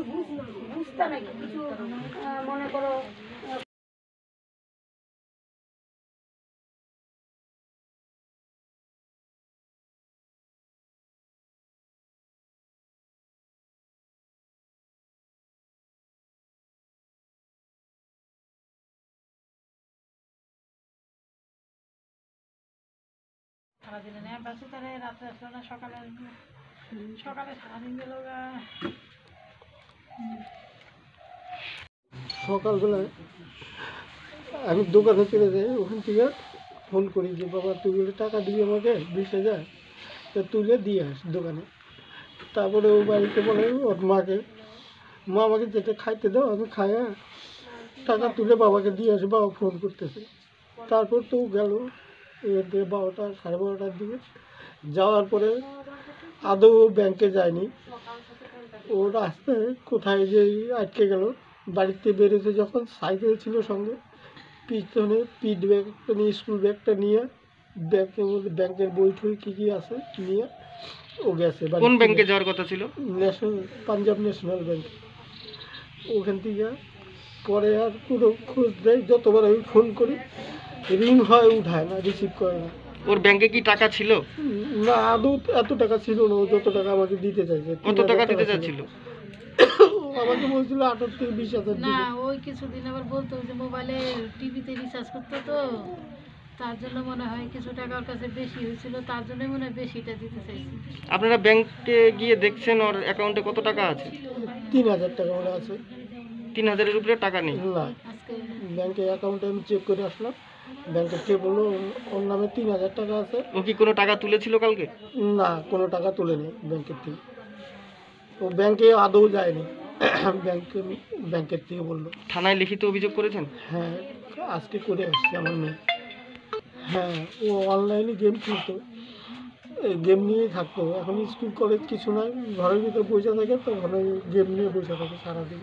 বুঝতে নাকি কিছু মনে করো সারাদিনে নেয় বাসে তারা রাত্রে আসলো না, সকালে সারাদিন গেল। সকালবেলায় আমি দোকানে চলে যাই, ওখান থেকে ফোন করি যে বাবা তুই টাকা দিবি আমাকে 20,000, তা তুলে দিয়ে আস দোকানে। তারপরে ও বাড়িতে বলে ওর মাকে, মা আমাকে যেটা খাইতে দাও, আমি খাইয়া টাকা তুলে বাবাকে দিয়ে আসে, বাবা ফোন করতেছে। তারপর তো গেল 12টা 12:30টার দিকে। যাওয়ার পরে আদৌ ব্যাংকে যায়নি, ও রাস্তায় কোথায় যে আটকে গেল। বাড়িতে বেরোতে যখন সাইকেল ছিল সঙ্গে, পিছনে পিঠ ব্যাগটা নিয়ে, স্কুল ব্যাগটা নিয়ে, ব্যাগের মধ্যে ব্যাংকের বই ঠই কী কী আছে নিয়ে ও গেছে। কোন ব্যাংকে যাওয়ার কথা ছিল? Punjab National Bank. ওখান থেকে পরে আর পুরো খোঁজ দেয়, যতবার আমি ফোন করি রিং হয়, উঠায় না, রিসিভ করে না। ওর ব্যাংকে কি টাকা ছিল? না, আদৌ এত টাকা ছিল না। ও যত টাকা আমাকে দিতে চাইছে। কত টাকা দিতে চাচ্ছিল? আমাকে বলছিল 18 থেকে 20,000। না, ওই কিছুদিন আবার বলতো যে মোবাইলে টিভিতে রিচার্জ করতো, তো তার জন্য মনে হয় কিছু টাকা ওর কাছে বেশি হয়েছিল, তার জন্যই মনে হয় বেশিটা দিতে চাইছে। আপনারা ব্যাংকে গিয়ে দেখছেন ওর অ্যাকাউন্টে কত টাকা আছে? 3,000 টাকা ওরা আছে। 3,000-এর উপরে টাকা নেই? না, ব্যাংকের অ্যাকাউন্টে আমি চেক করে আসলাম, ব্যাংকের কে বললো ওর নামে 3,000 টাকা আছে। ও কি কোনো টাকা তুলেছিল কালকে? না, কোনো টাকা তোলেনি ব্যাংকের থেকে। ও ব্যাংকে আদৌ যায়নি, ব্যাংকের থেকে বললো। থানায় লিখিত অভিযোগ করেছেন? হ্যাঁ, আজকে করে আসছে আমার মেয়ে। হ্যাঁ, ও অনলাইনে গেম খেলতো, গেম নিয়েই থাকতো। এখন স্কুল কলেজ কিছু নাই, ঘরের ভিতরে বসে থাকে, তো ঘরে গেম নিয়ে বসে থাকে সারাদিন।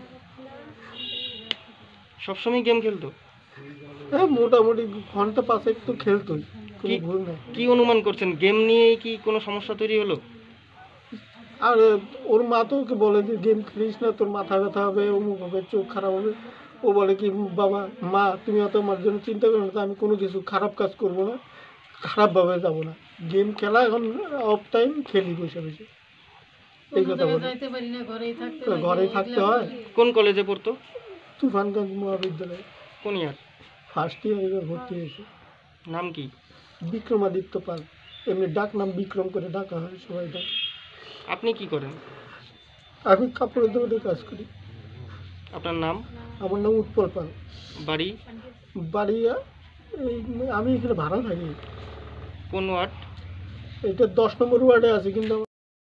সবসময় গেম খেলতো? হ্যাঁ, মোটামুটি ঘন্টা 5 তো খেলতোই, কোনো ভুল নাই। কি অনুমান করছেন, গেম নিয়ে কি কোনো সমস্যা তৈরি হলো? আর ওর মা তো ওকে বলে যে গেম খেলিস না, তোর মাথা ব্যথা হবে, অমুক হবে, চোখ খারাপ হবে। ও বলে কি, বাবা মা তুমি অত আমার জন্য চিন্তা করো না, আমি কোনো কিছু খারাপ কাজ করবো না, খারাপভাবে যাবো না। গেম খেলা এখন অফ টাইম খেলি বসে বসে, এই কথা বলে। ঘরেই থাকতে হয়। কোন কলেজে পড়তো? তুফানগঞ্জ মহাবিদ্যালয়। কোন ইয়ার? ফার্স্ট ইয়ার, এবার ভর্তি হয়েছে। নাম কি? বিক্রমাদিত্য পাল, এমনি ডাক নাম বিক্রম করে ডাকা হয় সবাই ডাক। আপনি কি করেন? আমি কাপড়ের দোকানে কাজ করি। আপনার নাম? আমার নাম উৎপল পাল। বাড়ি? বাড়ি এই, আমি এখানে ভাড়া থাকি। কোন ওয়ার্ড? এটা 10 নম্বর ওয়ার্ডে আছে। কিন্তু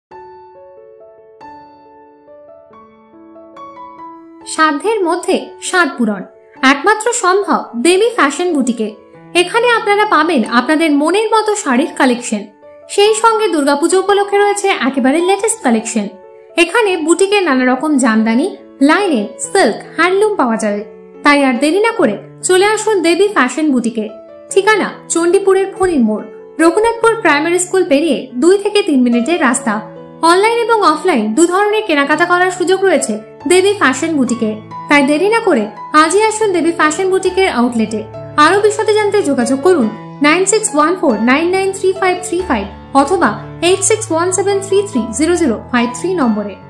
সাধ্যের মধ্যে স্বাদ পূরণ একমাত্র সম্ভব দেবী ফ্যাশন বুটিকে। এখানে আপনারা পাবেন আপনাদের মনের মতো শাড়ির কালেকশন, সেই সঙ্গে দুর্গাপুজো উপলক্ষে রয়েছে একেবারে লেটেস্ট কালেকশন। এখানে বুটিকে নানা রকম জামদানি, লাইনের, সিল্ক, হ্যান্ডলুম পাওয়া যাবে। তাই আর দেরি না করে চলে আসুন দেবী ফ্যাশন বুটিকে। ঠিকানা চণ্ডীপুরের ফণির মোড়, রঘুনাথপুর প্রাইমারি স্কুল পেরিয়ে 2 থেকে 3 মিনিটের রাস্তা। অনলাইন এবং অফলাইন দু ধরনের কেনাকাটা করার সুযোগ রয়েছে দেবী ফ্যাশন বুটিকে। তাই দেরি না করে আজই আসুন দেবী ফ্যাশন বুটিকের আউটলেটে। আরো বিশদে জানতে যোগাযোগ করুন 9614993535 অথবা 8617330053 নম্বরে।